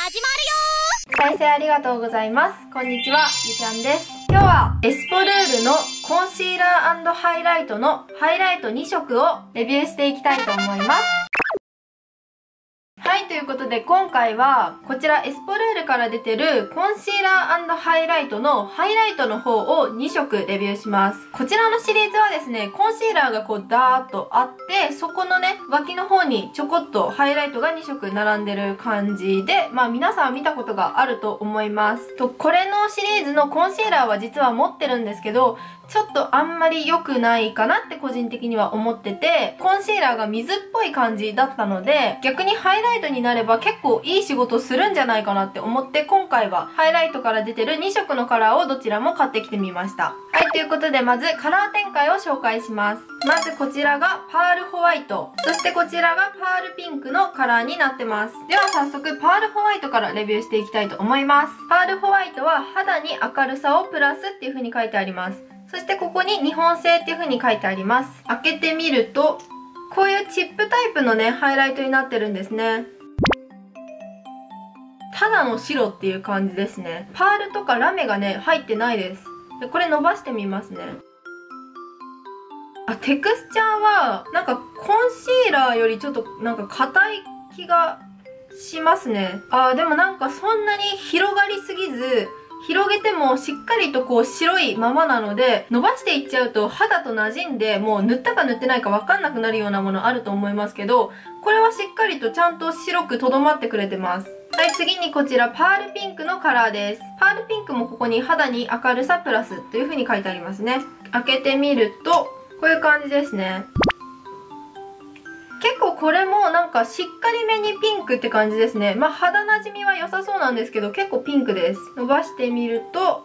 再生ありがとうございます。こんにちは、ゆちゃんです。今日はエスポルールのコンシーラー&ハイライトのハイライト2色をレビューしていきたいと思います。はい、ということで今回はこちらエスポルールから出てるコンシーラー&ハイライトのハイライトの方を2色レビューします。こちらのシリーズはですね、コンシーラーがこうダーッとあって、そこのね、脇の方にちょこっとハイライトが2色並んでる感じで、まあ皆さん見たことがあると思います。これのシリーズのコンシーラーは実は持ってるんですけど、ちょっとあんまり良くないかなって個人的には思ってて、コンシーラーが水っぽい感じだったので、逆にハイライトになれば結構いい仕事するんじゃないかなって思って、今回はハイライトから出てる2色のカラーをどちらも買ってきてみました。はい、ということでまずカラー展開を紹介します。まずこちらがパールホワイト、そしてこちらがパールピンクのカラーになってます。では早速パールホワイトからレビューしていきたいと思います。パールホワイトは肌に明るさをプラスっていう風に書いてあります。そしてここに日本製っていう風に書いてあります。開けてみると、こういうチップタイプのね、ハイライトになってるんですね。ただの白っていう感じですね。パールとかラメがね、入ってないです。でこれ伸ばしてみますね。あ、テクスチャーは、なんかコンシーラーよりちょっとなんか硬い気がしますね。あ、でもなんかそんなに広がりすぎず、広げてもしっかりとこう白いままなので、伸ばしていっちゃうと肌と馴染んで、もう塗ったか塗ってないかわかんなくなるようなものあると思いますけど、これはしっかりとちゃんと白くとどまってくれてます。はい、次にこちらパールピンクのカラーです。パールピンクもここに肌に明るさプラスという風に書いてありますね。開けてみると、こういう感じですね。結構これもなんかしっかりめにピンクって感じですね。まあ肌なじみは良さそうなんですけど、結構ピンクです。伸ばしてみると、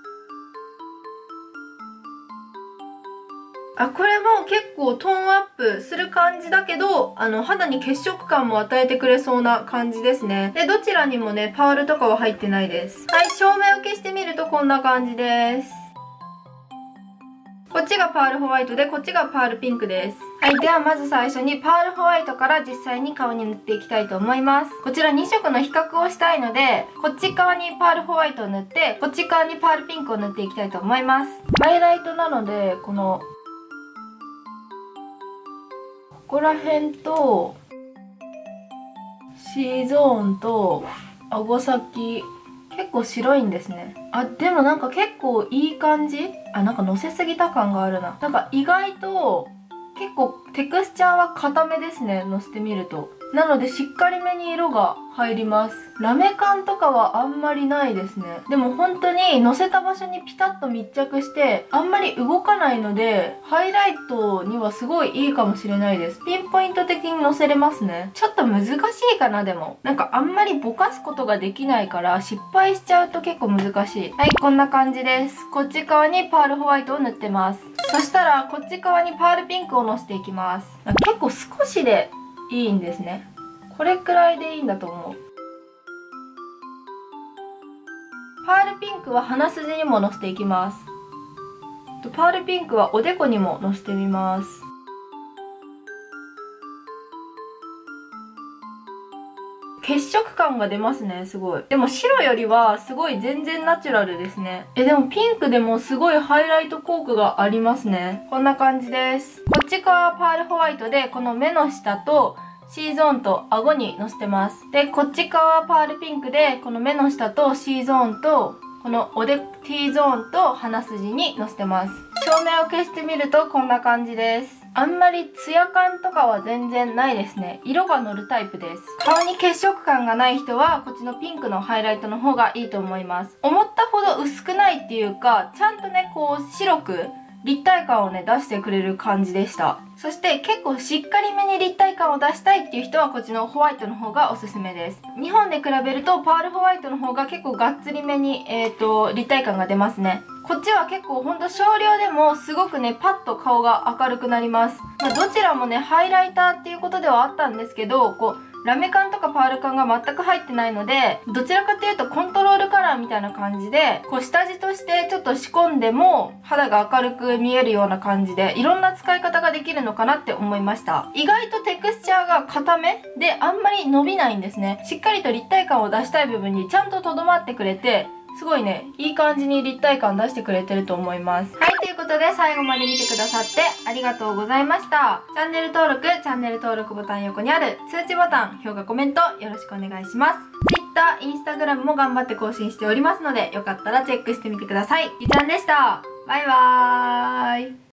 あ、これも結構トーンアップする感じだけど、肌に血色感も与えてくれそうな感じですね。で、どちらにもね、パールとかは入ってないです。はい、照明を消してみるとこんな感じです。こっちがパールホワイトで、こっちがパールピンクです。はい、ではまず最初にパールホワイトから実際に顔に塗っていきたいと思います。こちら2色の比較をしたいので、こっち側にパールホワイトを塗って、こっち側にパールピンクを塗っていきたいと思います。ハイライトなので、ここら辺と C ゾーンと顎先結構白いんですね。あ、でもなんか結構いい感じ。あ、なんかのせすぎた感があるな。なんか意外と結構テクスチャーは固めですね、のせてみると。なのでしっかりめに色が入ります。ラメ感とかはあんまりないですね。でも本当にのせた場所にピタッと密着してあんまり動かないので、ハイライトにはすごいいいかもしれないです。ピンポイント的にのせれますね。ちょっと難しいかな。でもなんかあんまりぼかすことができないから失敗しちゃうと結構難しい。はい、こんな感じです。こっち側にパールホワイトを塗ってます。そしたらこっち側にパールピンクをのせていきます。結構少しでいいんですね。これくらいでいいんだと思う。パールピンクは鼻筋にものせていきます。パールピンクはおでこにものせてみます。血色感が出ますね、すごい。でも白よりはすごい全然ナチュラルですね。でもピンクでもすごいハイライト効果がありますね。こんな感じです。こっち側はパールホワイトで、この目の下とC ゾーンと顎にのせてます。で、こっち側はパールピンクで、この目の下と C ゾーンと、このT ゾーンと鼻筋にのせてます。照明を消してみるとこんな感じです。あんまりツヤ感とかは全然ないですね。色が乗るタイプです。顔に血色感がない人はこっちのピンクのハイライトの方がいいと思います。思ったほど薄くないっていうか、ちゃんとね、こう白く立体感をね、出してくれる感じでした。そして結構しっかりめに立体感を出したいっていう人はこっちのホワイトの方がおすすめです。日本で比べるとパールホワイトの方が結構がっつりめに、立体感が出ますね。こっちは結構ほんと少量でもすごくね、パッと顔が明るくなります。どちらもね、ハイライターっていうことではあったんですけど、こう、 ラメ感とかパール感が全く入ってないので、どちらかというとコントロールカラーみたいな感じで、こう下地としてちょっと仕込んでも肌が明るく見えるような感じで、いろんな使い方ができるのかなって思いました。意外とテクスチャーが硬めであんまり伸びないんですね。しっかりと立体感を出したい部分にちゃんととどまってくれて、すごいね、いい感じに立体感出してくれてると思います。はい、ということで最後まで見てくださってありがとうございました。チャンネル登録ボタン横にある通知ボタン、評価、コメントよろしくお願いします。Twitter、Instagram も頑張って更新しておりますので、よかったらチェックしてみてください。りちゃんでした。バイバーイ。